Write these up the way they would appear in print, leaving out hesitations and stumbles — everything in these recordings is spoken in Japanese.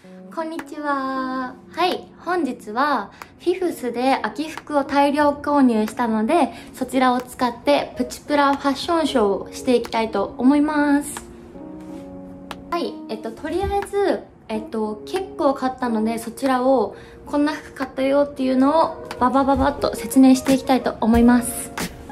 こんにちは。はい、本日はフィフスで秋服を大量購入したので、そちらを使ってプチプラファッションショーをしていきたいと思います。はい、とりあえず、結構買ったので、そちらをこんな服買ったよっていうのをババババッと説明していきたいと思います。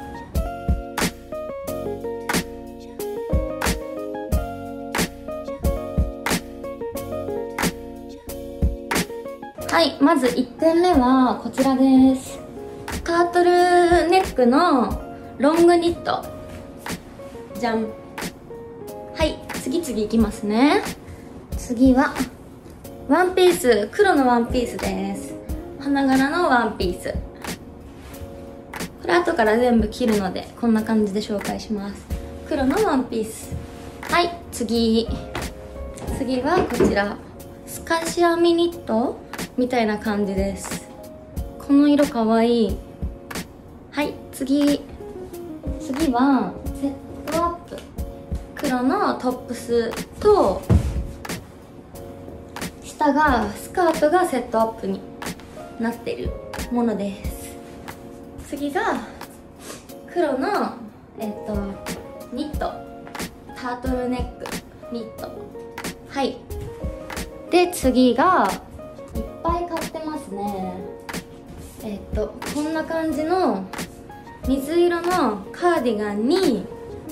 はい、まず1点目はこちらです。タートルネックのロングニット。じゃん。はい、次いきますね。次はワンピース、黒のワンピースです。花柄のワンピース。これ後から全部切るのでこんな感じで紹介します。黒のワンピース。はい、次はこちらスカシアミニットみたいな感じです。この色かわいい。はい、次はセットアップ。黒のトップスと下がスカートがセットアップになってるものです。次が黒のニット、タートルネックニット。はい、で次がいっぱい買ってますね。こんな感じの水色のカーディガンに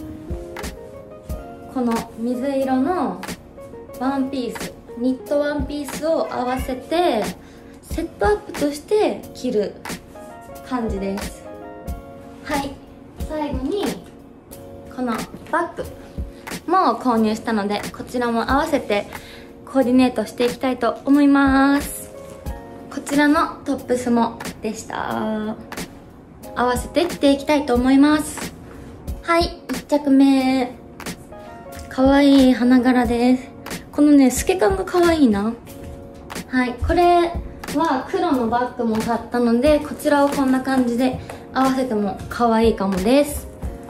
この水色のワンピース、ニットワンピースを合わせてセットアップとして着る感じです。はい、最後にこのバッグも購入したので、こちらも合わせてコーディネートしていきたいと思います。こちらのトップスもでした。合わせて着ていきたいと思います。はい、1着目かわいい花柄です。このね透け感がかわいいな。はい、これは黒のバッグも買ったので、こちらをこんな感じで合わせてもかわいいかもです。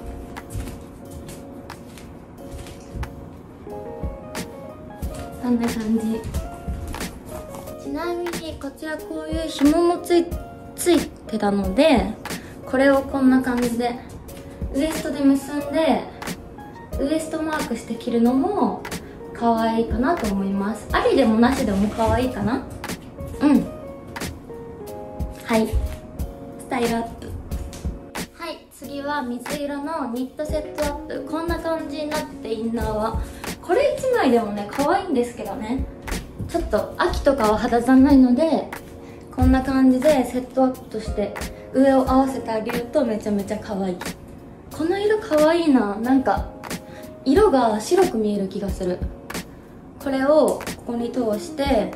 こんな感じ。ちなみにこちらこういう紐もついてたので、これをこんな感じでウエストで結んでウエストマークして着るのも可愛いかなと思います。ありでもなしでも可愛いかな。うん、はい、スタイルアップ。はい、次は水色のニットセットアップ。こんな感じになってインナーはこれ1枚でもね可愛いんですけどね、ちょっと秋とかは肌寒いのでこんな感じでセットアップとして上を合わせてあげるとめちゃめちゃ可愛い。この色可愛いな。なんか色が白く見える気がする。これをここに通して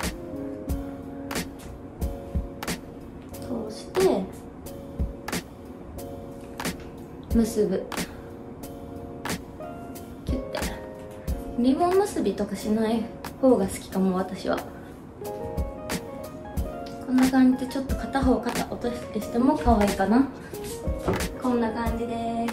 結ぶ。キュッてリボン結びとかしない方が好きかも、私は。こんな感じでちょっと片方肩落としてしても可愛いかな。こんな感じです。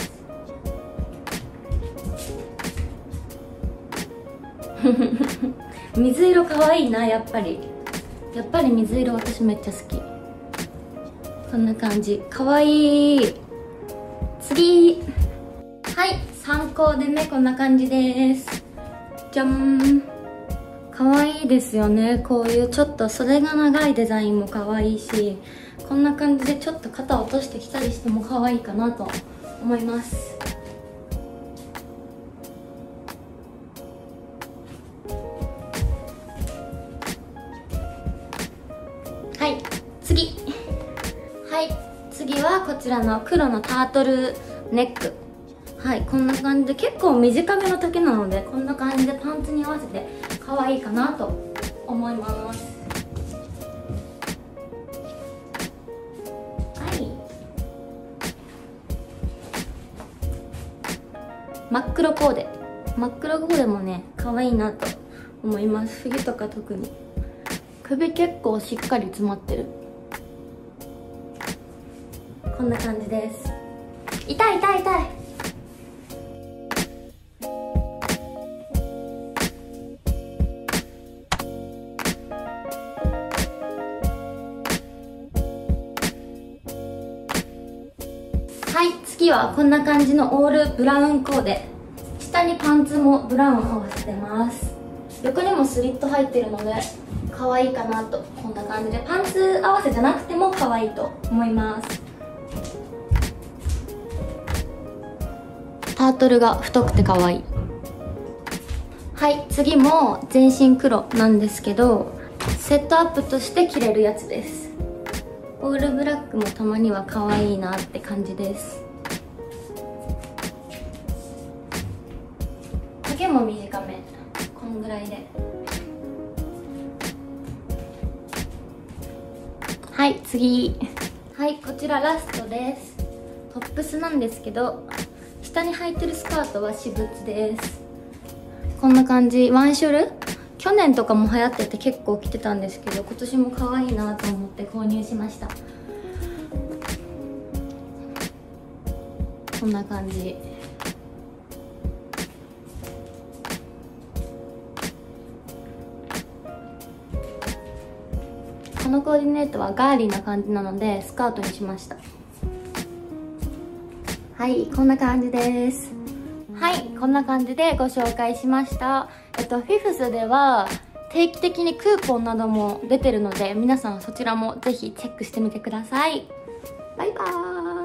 水色可愛いな。やっぱり水色私めっちゃ好き。こんな感じ可愛い。次、はい、3コーデ目こんな感じです。じゃん。可愛いですよね。こういうちょっと袖が長いデザインも可愛いし、こんな感じでちょっと肩を落としてきたりしても可愛いかなと思います。はい、次はこちらの黒のタートルネック。はい、こんな感じで結構短めの丈なので、こんな感じでパンツに合わせて可愛いかなと思います。はい、真っ黒コーデもね可愛いなと思います。冬とか特に首結構しっかり詰まってる。こんな感じです。痛い。 次はこんな感じのオールブラウンコーデ。下にパンツもブラウンを合わせてます。横にもスリット入ってるので可愛いかなと。こんな感じでパンツ合わせじゃなくても可愛いと思います。タートルが太くて可愛い。はい、次も全身黒なんですけど、セットアップとして着れるやつです。オールブラックもたまには可愛いなって感じです。丈も短め、こんぐらいで。はい、次。はい、こちらラストです。トップスなんですけど、下に履いてるスカートは私物です。こんな感じ、ワンショル、去年とかも流行ってて結構着てたんですけど、今年も可愛いなと思って購入しました。こんな感じ。このコーディネートはガーリーな感じなのでスカートにしました。はい、こんな感じです。はい、こんな感じでご紹介しました。フィフスでは定期的にクーポンなども出てるので、皆さんそちらもぜひチェックしてみてください。バイバーイ。